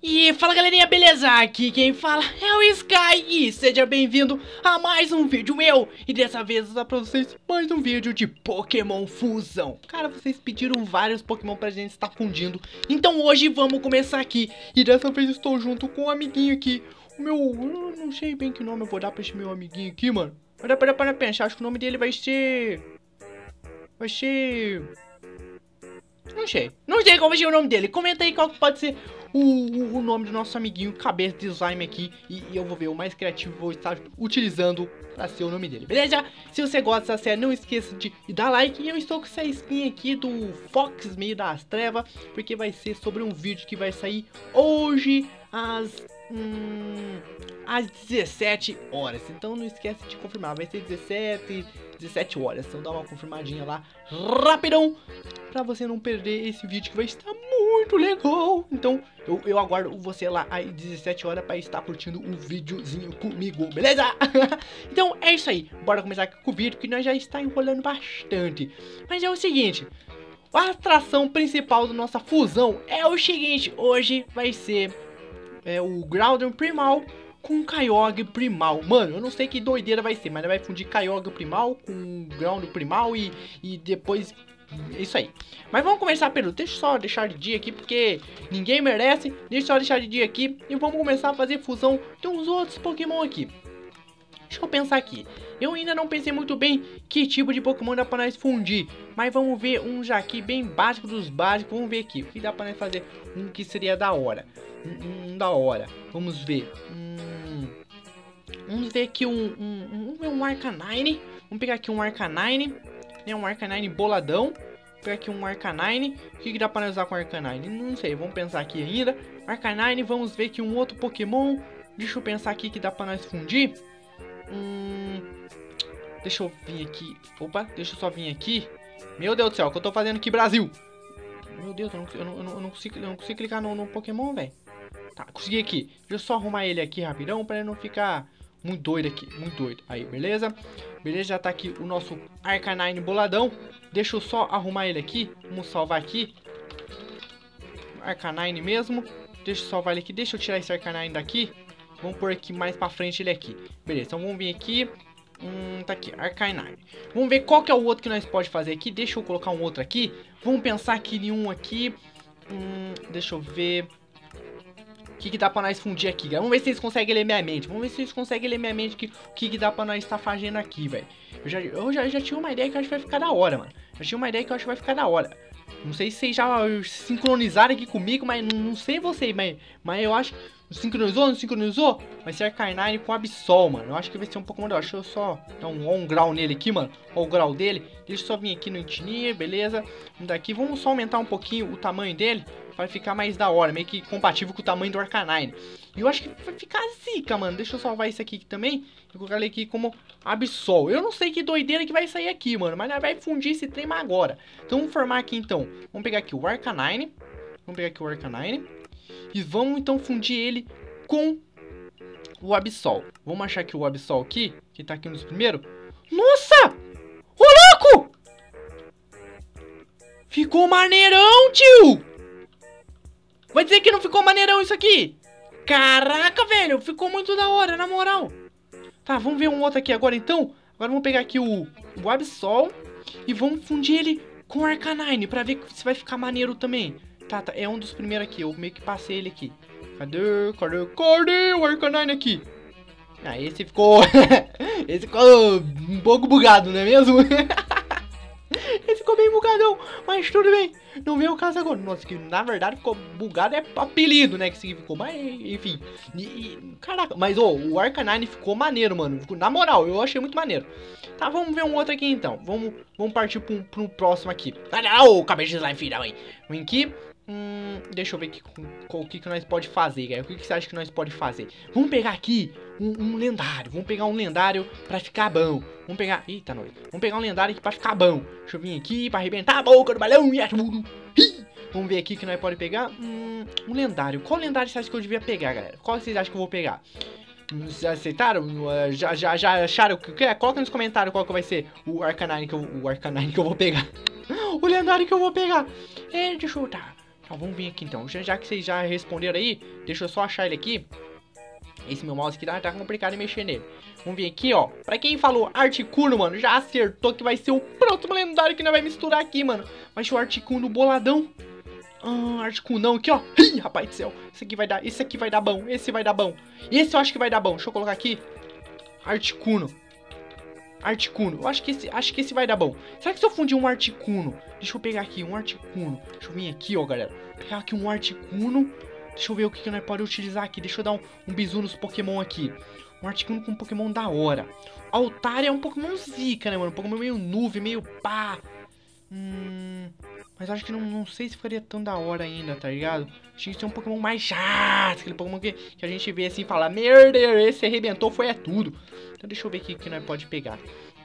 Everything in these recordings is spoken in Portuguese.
E fala galerinha, beleza? Aqui quem fala é o Sky e seja bem-vindo a mais um vídeo meu. E dessa vez eu vou dar pra vocês mais um vídeo de Pokémon Fusão. Cara, vocês pediram vários Pokémon pra gente estar fundindo, então hoje vamos começar aqui. E dessa vez estou junto com um amiguinho aqui. Eu não sei bem que nome eu vou dar pra esse meu amiguinho aqui, mano. Para pensar, acho que o nome dele vai ser... Não sei qual vai ser o nome dele. Comenta aí qual que pode ser o nome do nosso amiguinho cabeça de slime aqui. E eu vou ver o mais criativo, vou estar utilizando pra ser o nome dele, beleza? Se você gosta dessa série, não esqueça de dar like. E eu estou com essa skin aqui do Fox Meio das Trevas, porque vai ser sobre um vídeo que vai sair hoje às 17 horas. Então não esquece de confirmar, vai ser 17 horas. Então dá uma confirmadinha lá rapidão, pra você não perder esse vídeo que vai estar muito legal. Então eu aguardo você lá às 17 horas pra estar curtindo um videozinho comigo, beleza? Então é isso aí, bora começar com o vídeo que nós já está enrolando bastante. Mas é o seguinte, a atração principal da nossa fusão é o seguinte, hoje vai ser o Groudon Primal com Kyogre Primal. Mano, eu não sei que doideira vai ser, mas vai fundir Kyogre Primal com Groudon Primal e depois... isso aí. Mas vamos começar pelo... deixa eu só deixar de dia aqui, porque ninguém merece. Deixa eu só deixar de dia aqui e vamos começar a fazer fusão de uns outros Pokémon aqui. Deixa eu pensar aqui. Eu ainda não pensei muito bem que tipo de Pokémon dá pra nós fundir. Mas vamos ver um já aqui bem básico dos básicos. Vamos ver aqui. O que dá pra nós fazer? Um que seria da hora. Da hora. Vamos ver. Vamos ver aqui um Arcanine. Vamos pegar aqui um Arcanine. Um Arcanine boladão. Vou pegar aqui um Arcanine. O que dá pra nós usar com Arcanine? Não sei. Vamos pensar aqui ainda. Arcanine. Vamos ver aqui um outro Pokémon. Deixa eu pensar aqui que dá pra nós fundir. Deixa eu vir aqui. Opa, deixa eu só vir aqui. Meu Deus do céu, o que eu tô fazendo aqui, Brasil? Meu Deus, eu não consigo clicar no Pokémon, velho. Tá, consegui aqui. Deixa eu só arrumar ele aqui rapidão pra ele não ficar muito doido aqui. Muito doido. Aí, beleza? Beleza, já tá aqui o nosso Arcanine boladão. Deixa eu só arrumar ele aqui. Vamos salvar aqui. Arcanine mesmo. Deixa eu salvar ele aqui. Deixa eu tirar esse Arcanine daqui. Vamos pôr aqui mais pra frente ele aqui. Beleza, então vamos vir aqui. Tá aqui, Arcanine. Vamos ver qual que é o outro que nós pode fazer aqui. Deixa eu colocar um outro aqui. Vamos pensar aqui em um aqui. Deixa eu ver. O que dá pra nós fundir aqui, galera? Vamos ver se eles conseguem ler minha mente. Vamos ver se eles conseguem ler minha mente. O que dá pra nós estar fazendo aqui, velho. Eu já tinha uma ideia que eu acho que vai ficar da hora, mano. Já tinha uma ideia que eu acho que vai ficar da hora. Não sei se vocês já sincronizaram aqui comigo, mas não sei vocês, mas eu acho... Sincronizou? Não sincronizou? Vai ser Arcanine com Absol, mano. Eu acho que vai ser um pouco melhor. Deixa eu só dar um grau nele aqui, mano. Olha o grau dele. Deixa eu só vir aqui no Engineer, beleza. Daqui, vamos só aumentar um pouquinho o tamanho dele. Vai ficar mais da hora, meio que compatível com o tamanho do Arcanine. E eu acho que vai ficar zica, mano. Deixa eu salvar isso aqui também. Eu colocar ele aqui como Absol. Eu não sei que doideira que vai sair aqui, mano. Mas vai fundir esse trem agora. Então vamos formar aqui, então. Vamos pegar aqui o Arcanine. E vamos então fundir ele com o Absol. Vamos achar aqui o Absol aqui, que tá aqui nos primeiros. Nossa! Ô, louco! Ficou maneirão, tio! Vai dizer que não ficou maneirão isso aqui? Caraca, velho, ficou muito da hora, na moral. Tá, vamos ver um outro aqui agora então. Agora vamos pegar aqui o Absol e vamos fundir ele com o Arcanine pra ver se vai ficar maneiro também. Tá, é um dos primeiros aqui, eu meio que passei ele aqui. Cadê o Arcanine aqui? Ah, esse ficou... esse ficou um pouco bugado, não é mesmo? Esse ficou bem bugadão, mas tudo bem. Não veio o caso agora. Nossa, que na verdade ficou bugado é apelido, né? Que significou, mas enfim. Caraca, mas o Arcanine ficou maneiro, mano. Na moral, eu achei muito maneiro. Tá, vamos ver um outro aqui então. Vamos partir pro próximo aqui. Olha o cabeça de slime final aí. Vem aqui. Deixa eu ver aqui o que nós pode fazer, galera. O que você acha que nós pode fazer? Vamos pegar aqui um lendário. Vamos pegar um lendário pra ficar bom. Vamos pegar... Eita, nós. Vamos pegar um lendário aqui pra ficar bom. Deixa eu vir aqui pra arrebentar a boca do balão e é tudo. Vamos ver aqui que nós pode pegar um lendário. Qual lendário você acha que eu devia pegar, galera? Qual vocês acham que eu vou pegar? Vocês aceitaram? Já acharam? Coloca nos comentários qual que vai ser o Arcanine que eu vou pegar. O lendário que eu vou pegar. Deixa eu chutar. Ó, vamos vir aqui então. Já que vocês já responderam aí, deixa eu só achar ele aqui. Esse meu mouse aqui tá complicado de mexer nele. Vamos vir aqui, ó. Pra quem falou Articuno, mano, já acertou que vai ser o próximo lendário que nós vai misturar aqui, mano. Vai ser o Articuno boladão. Articunão aqui, ó. Ih, rapaz do céu. Esse aqui vai dar bom. Esse vai dar bom. Esse eu acho que vai dar bom. Deixa eu colocar aqui. Articuno. Eu acho que esse vai dar bom. Será que se eu fundir um Articuno? Deixa eu pegar aqui um Articuno. Deixa eu vir aqui, ó, galera. Pegar aqui um Articuno. Deixa eu ver o que nós podemos utilizar aqui. Deixa eu dar um bisu nos Pokémon aqui. Um Articuno com um Pokémon da hora. Altaria é um Pokémon zica, né, mano? Um Pokémon meio nuvem, meio pá. Mas acho que não sei se ficaria tão da hora ainda, tá ligado? Acho que isso é um Pokémon mais chato. Aquele Pokémon que a gente vê assim e fala: merda, esse arrebentou, foi é tudo. Então deixa eu ver aqui o que nós pode pegar.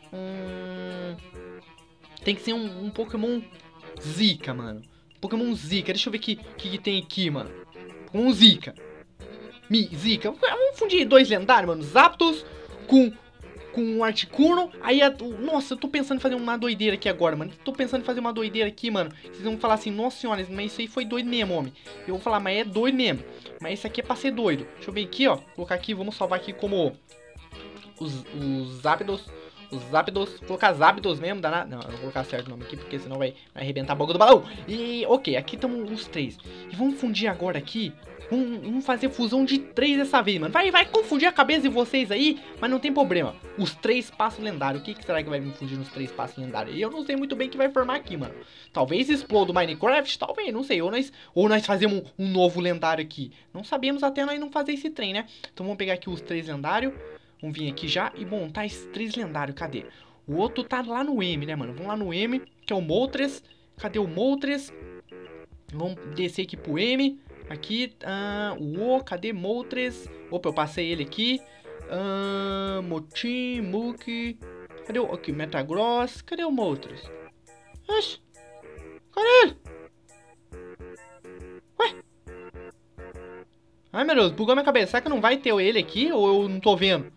Tem que ser um Pokémon zica, mano. Pokémon zica. Deixa eu ver o que tem aqui, mano. Pokémon zica. Zica. Vamos fundir dois lendários, mano. Zapdos com um Articuno. Aí, nossa, eu tô pensando em fazer uma doideira aqui agora, mano. Tô pensando em fazer uma doideira aqui, mano. Vocês vão falar assim: nossa senhora, mas isso aí foi doido mesmo, homem. Eu vou falar: mas é doido mesmo. Mas isso aqui é pra ser doido. Deixa eu ver aqui, ó. Colocar aqui, vamos salvar aqui como os Zapdos. Os Zapdos, vou colocar Zapdos mesmo, dá nada. Não, eu vou colocar certo o nome aqui, porque senão vai arrebentar a boca do balão. E, ok, aqui estão os três. E vamos fundir agora aqui. Vamos fazer fusão de 3 dessa vez, mano. Vai confundir a cabeça de vocês aí, mas não tem problema. Os 3 passos lendários. O que será que vai me fundir nos 3 passos lendários? E eu não sei muito bem o que vai formar aqui, mano. Talvez exploda o Minecraft, talvez, não sei. Ou nós fazemos um novo lendário aqui. Não sabemos até nós não fazer esse trem, né? Então vamos pegar aqui os 3 lendários. Vamos vir aqui já e montar esses 3 lendários. Cadê? O outro tá lá no M, né, mano? Vamos lá no M, que é o Moltres. Cadê o Moltres? Vamos descer aqui pro M. Aqui, cadê Moltres? Opa, eu passei ele aqui. Motim, Muki. Cadê o... Aqui, Metagross. Cadê o Moltres? Oxi. Cadê ele? Ué? Ai, meu Deus, bugou minha cabeça. Será que não vai ter ele aqui ou eu não tô vendo?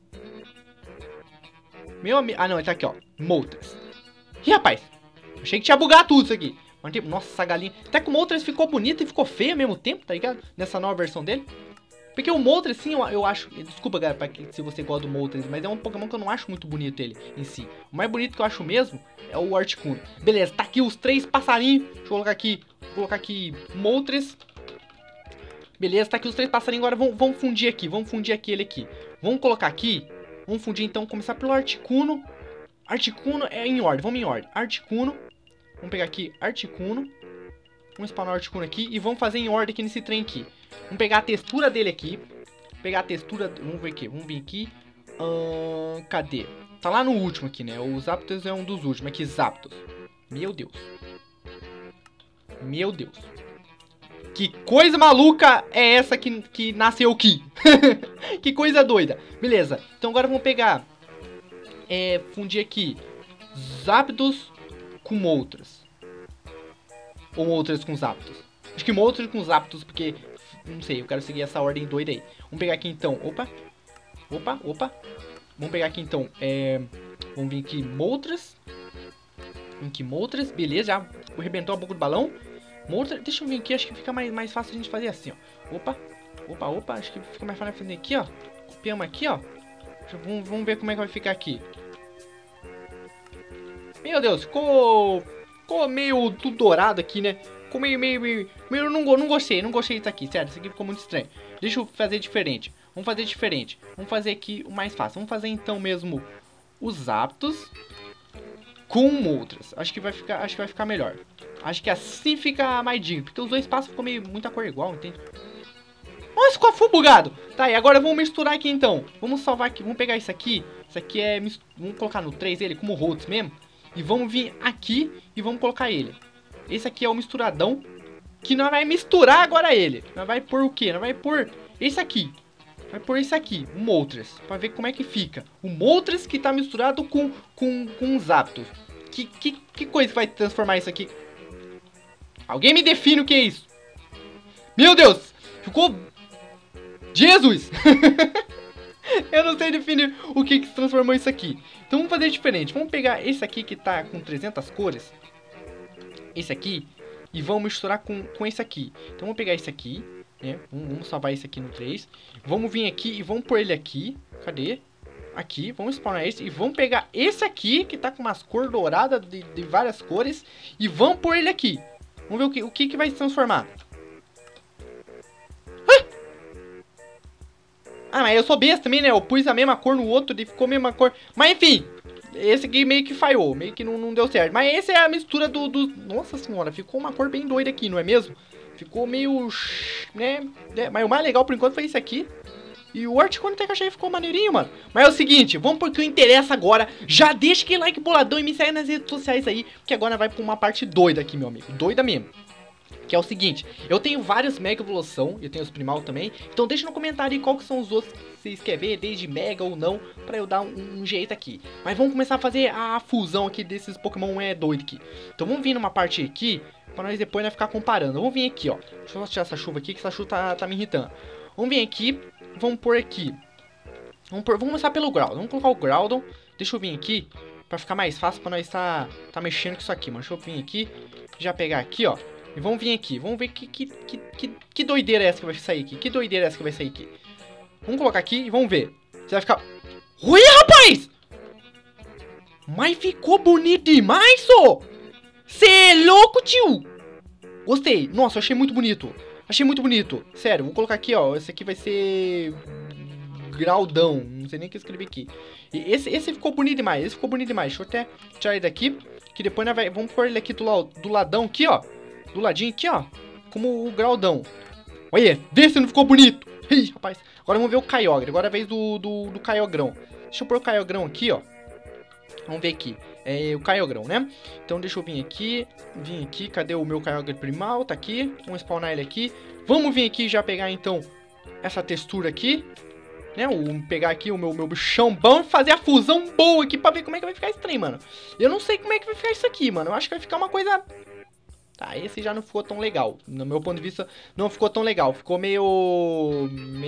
Meu amigo... Ah, não, ele tá aqui, ó. Moltres. Ih, rapaz. Achei que tinha bugado tudo isso aqui. Nossa, essa galinha. Até que o Moltres ficou bonito e ficou feio ao mesmo tempo, tá ligado? Nessa nova versão dele. Porque o Moltres, sim, eu acho... Desculpa, galera, se você gosta do Moltres, mas é um Pokémon que eu não acho muito bonito ele em si. O mais bonito que eu acho mesmo é o Articuno. Beleza, tá aqui os 3 passarinhos. Deixa eu colocar aqui... Vou colocar aqui Moltres. Beleza, tá aqui os 3 passarinhos. Agora vamos fundir aqui. Vamos fundir aquele aqui. Vamos colocar aqui... Vamos fundir então, começar pelo Articuno. Articuno é em ordem, vamos em ordem. Articuno. Vamos pegar aqui Articuno. Vamos spawnar o Articuno aqui e vamos fazer em ordem aqui nesse trem aqui. Vamos pegar a textura dele aqui. Pegar a textura... Vamos ver aqui, vamos vir aqui. Cadê? Tá lá no último aqui, né? O Zapdos é um dos últimos. Aqui, Zapdos. Meu Deus. Meu Deus. Que coisa maluca é essa que nasceu aqui? Que coisa doida. Beleza, então agora vamos pegar... fundir aqui Zapdos com Moltres. Ou Moltres com Zapdos. Acho que Moltres com Zapdos, porque... Não sei, eu quero seguir essa ordem doida aí. Vamos pegar aqui então... Opa. Vamos pegar aqui então... Vamos vir aqui Moltres. Beleza, já arrebentou a boca do balão. Moltres, deixa eu vir aqui, acho que fica mais fácil a gente fazer assim, ó. Opa, acho que fica mais fácil fazer aqui, ó. Copiamos aqui, ó. Vamos ver como é que vai ficar aqui. Meu Deus, ficou meio tudo dourado aqui, né? Ficou meio eu não gostei disso aqui, sério, isso aqui ficou muito estranho. Deixa eu fazer diferente. Vamos fazer aqui o mais fácil. Vamos fazer então mesmo os Zapdos com Moltres. Acho que vai ficar melhor. Acho que assim fica mais digno, porque os dois passos ficou muita cor igual, entende? Nossa, ficou full bugado. Tá, e agora vamos misturar aqui então. Vamos salvar aqui, vamos pegar isso aqui. Isso aqui é... Vamos colocar no 3 ele, como Rhodes mesmo. E vamos vir aqui e vamos colocar ele. Esse aqui é o misturadão. Que nós vai misturar agora ele. Nós vai pôr o quê? Nós vai pôr esse aqui. Vai pôr esse aqui, o Moltres. Pra ver como é que fica. O Moltres que tá misturado com os Zapdos. Que coisa que vai transformar isso aqui? Alguém me define o que é isso? Meu Deus! Ficou... Jesus! Eu não sei definir o que se transformou isso aqui. Então vamos fazer diferente. Vamos pegar esse aqui que tá com 300 cores. Esse aqui. e vamos misturar com esse aqui. Então vamos pegar esse aqui, né? Vamos salvar esse aqui no 3. Vamos vir aqui e vamos pôr ele aqui. Cadê? Aqui, vamos spawnar esse. E vamos pegar esse aqui, que tá com umas cores douradas de várias cores. E vamos pôr ele aqui. Vamos ver o que vai se transformar. Ah, mas eu sou besta também, né? Eu pus a mesma cor no outro e ficou a mesma cor. Mas enfim, esse aqui meio que falhou. Meio que não deu certo. Mas esse é a mistura do... Nossa senhora, ficou uma cor bem doida aqui, não é mesmo? Ficou meio... né? Mas o mais legal por enquanto foi esse aqui. E o Articone até que achei ficou maneirinho, mano. Mas é o seguinte, vamos pro que interessa agora. Já deixa aquele like boladão e me segue nas redes sociais aí, porque agora vai pra uma parte doida aqui, meu amigo. Doida mesmo. Que é o seguinte, eu tenho vários Mega Evolução, eu tenho os Primal também. Então deixa no comentário aí qual que são os outros que vocês querem ver, desde Mega ou não, pra eu dar um jeito aqui. Mas vamos começar a fazer a fusão aqui desses Pokémon doido aqui. Então vamos vir numa parte aqui, pra nós depois ficar comparando. Vamos vir aqui, ó. Deixa eu tirar essa chuva aqui, que essa chuva tá me irritando. Vamos vir aqui, vamos pôr aqui. Vamos começar pelo Groudon. Vamos colocar o Groudon. Deixa eu vir aqui, pra ficar mais fácil pra nós tá mexendo com isso aqui, mano. Deixa eu vir aqui, já pegar aqui, ó. E vamos vir aqui, vamos ver que doideira é essa que vai sair aqui. Que doideira é essa que vai sair aqui. Vamos colocar aqui e vamos ver. Você vai ficar... Ui, rapaz! Mas ficou bonito demais, só! Cê é louco, tio! Gostei. Nossa, eu achei muito bonito. Achei muito bonito. Sério, vou colocar aqui, ó. Esse aqui vai ser... Graudão. Não sei nem o que escrever aqui. E esse ficou bonito demais. Esse ficou bonito demais. Deixa eu até tirar ele daqui. Que depois nós vamos pôr ele aqui do ladão aqui, ó. Do ladinho aqui, ó. Como o Graudão. Olha, vê se não ficou bonito. Ih, rapaz. Agora vamos ver o Kyogre. Agora é a vez do Kyogrão. Deixa eu pôr o Kyogrão aqui, ó. Vamos ver aqui. É o Kyogrão, né? Então deixa eu vir aqui. Vim aqui. Cadê o meu Kyogre primal? Tá aqui. Vamos spawnar ele aqui. Vamos vir aqui e já pegar, então, essa textura aqui. Né? Pegar aqui o meu bichão bom e fazer a fusão boa aqui pra ver como é que vai ficar esse trem, mano. Eu não sei como é que vai ficar isso aqui, mano. Eu acho que vai ficar uma coisa... Tá, esse já não ficou tão legal. No meu ponto de vista, não ficou tão legal. Ficou meio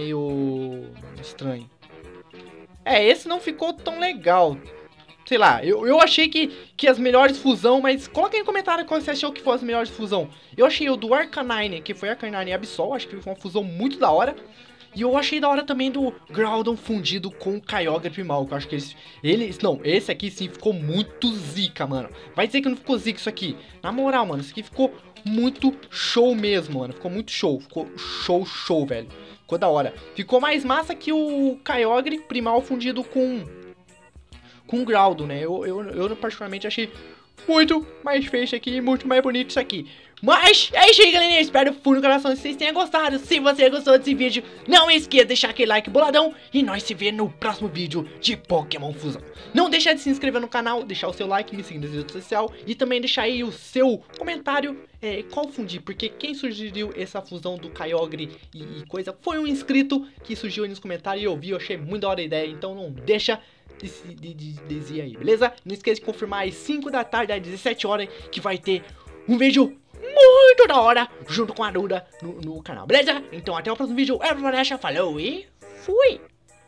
estranho. É, esse não ficou tão legal. Sei lá, eu achei que as melhores fusão, mas coloca aí no comentário qual você achou que foi as melhores fusão. Eu achei o do Arcanine, que foi Arcanine e Absol, acho que foi uma fusão muito da hora. E eu achei da hora também do Groudon fundido com o Kyogre primal, que eu acho que não, esse aqui sim ficou muito zica, mano. Vai dizer que não ficou zica isso aqui. Na moral, mano, isso aqui ficou muito show mesmo, mano. Ficou muito show, ficou show, velho. Ficou da hora. Ficou mais massa que o Kyogre primal fundido com o Groudon, né? Eu particularmente achei muito mais feio isso aqui, muito mais bonito isso aqui. Mas é isso aí, galerinha. Espero fundo do coração que vocês tenham gostado. Se você gostou desse vídeo, não esqueça de deixar aquele like boladão. E nós se vemos no próximo vídeo de Pokémon Fusão. Não deixa de se inscrever no canal, deixar o seu like, me seguir nas redes sociais. E também deixar aí o seu comentário qual fundir. Porque quem sugeriu essa fusão do Kyogre e coisa foi um inscrito que surgiu aí nos comentários. E eu vi, eu achei muito da hora a ideia. Então não deixa de dizer aí, beleza? Não esqueça de confirmar às 5 da tarde, às 17 horas, que vai ter um vídeo muito da hora junto com a Duda no canal, beleza? Então até o próximo vídeo, falou e fui!